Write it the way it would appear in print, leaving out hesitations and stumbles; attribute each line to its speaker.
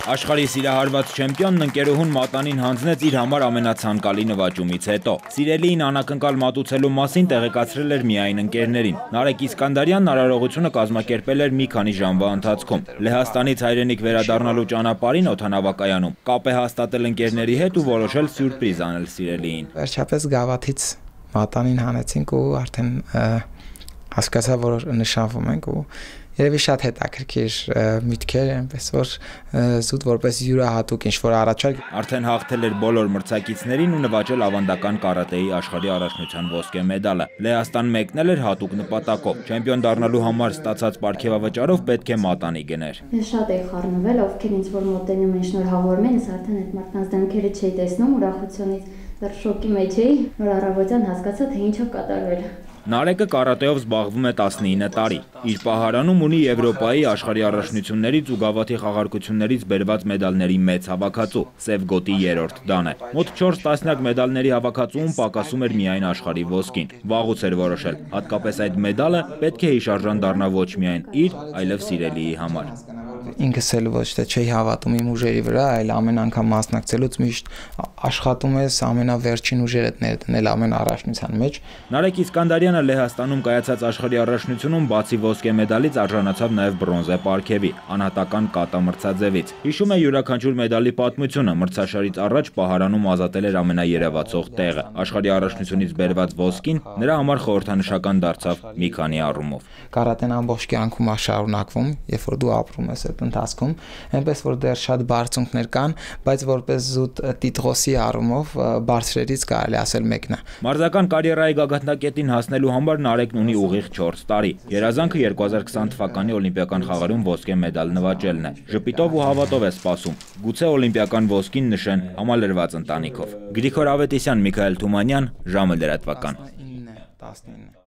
Speaker 1: Աշխարհի սիրահարված չեմպիոնն ընկերուհուն մատանին հանձնեց իր համար ամենացանկալի նվաճումից հետո։ Սիրելիին անակնկալ մատուցելու մասին տեղեկացրել էր միայն ընկերներին։ Նարեկ Իսկանդարյանն արարողությունը կազմակերպել էր մի քանի ժամվա ընթացքում։ Լեհաստանից հայրենիք վերադառնալու ճանապարհին օդանավակայանում կապ է հաստատել ընկերների հետ ու որոշել սյուրպրիզ անել սիրելիին։
Speaker 2: Վերջապես գավաթից մատանին հանեցինք ու արդեն հասկացա, որ նշանվում ենք ու երևի շատ հետաքրքիր միտքեր, այնպես որ զուտ որպես յուրահատուկ ինչ-որ առաջարկ։
Speaker 1: Արդեն հաղթել էր բոլոր մրցակիցներին ու նվաճել ավանդական կարատեի աշխարհի առաջնության ոսկե մեդալը։ Լեհաստան մեկնել էր հատուկ նպատակով։ Չեմպիոն դառնալու համար ստացած պարգևավճարով պետք է մատանի գներ։
Speaker 3: Ես շատ էի խառնվել, ովքեր ինձ որ մոտենում են շնորհավորում են, ես արդեն այդ մարդկանց դեմքերը չէի տեսնում ուրախությունից, դեռ շոկի մեջ էի, որ առավոտյան հասկացա, թե ինչ է կատարվել։
Speaker 1: Նարեկը կարատեով զբաղվում է 19 տարի։ Իր պահարանում ունի Եվրոպայի աշխարհի առաջնություններից ու գավաթի խաղարկություններից բերված մեդալների մեծ հավաքածու, սև գոտի 3-րդ դան է։ Մոտ 4 տասնյակ մեդալների հավաքածուում պակասում էր միայն աշխարհի ոսկին։ Վաղուց էր որոշել, հատկապես այդ մեդալը պետք է հիշարժան դառնա ոչ միայն իր, այլև սիրելիի համար։
Speaker 2: Ինքս էլ ոչ թե չի հավատում իմ ուժերի վրա, այլ ամեն անգամ մասնակցելուց միշտ աշխատում ես ամենավերջին ուժերդ ներդնել ամեն առաջնության մեջ։
Speaker 1: Նարեկ Իսկանդարյանը Լեհաստանում կայացած աշխարհի առաջնությունում բացի ոսկե մեդալից արժանացավ նաև բրոնզե պարգևի, անհատական կատա մրցաձևից։ Հիշում է յուրաքանչյուր մեդալի պատմությունը, մրցաշարից առաջ պահարանում ազատել էր ամենաերևացող տեղը։ Աշխարհի առաջնությունից բերված ոսկին նրա համար խորհրդանշական դարձավ մի քանի առումով։
Speaker 2: Կարատեն ամբողջ կյանքում է շարունակվում, երբ որ դու ապրում ես այդ ընթացքում, այնպես որ դեռ շատ բարձունքներ կան, բայց որպես զուտ տիտղոսի առումով բարձրերից կարելի ասել մեկն է։
Speaker 1: Մարզական կարիերայի գագաթնակետին հասնելու համար Նարեկն ունի ուղիղ 4 տարի։ Երազանքը 2020 թվականի օլիմպիական խաղերում ոսկե մեդալ նվաճելն է։ Ժպիտով ու հավատով է սպասում։ Գուցե օլիմպիական ոսկին նշեն համալրված ընտանիքով։ Գրիգոր Ավետիսյան, Միքայել Թումանյան, ժամը լրատվական։
Speaker 2: 19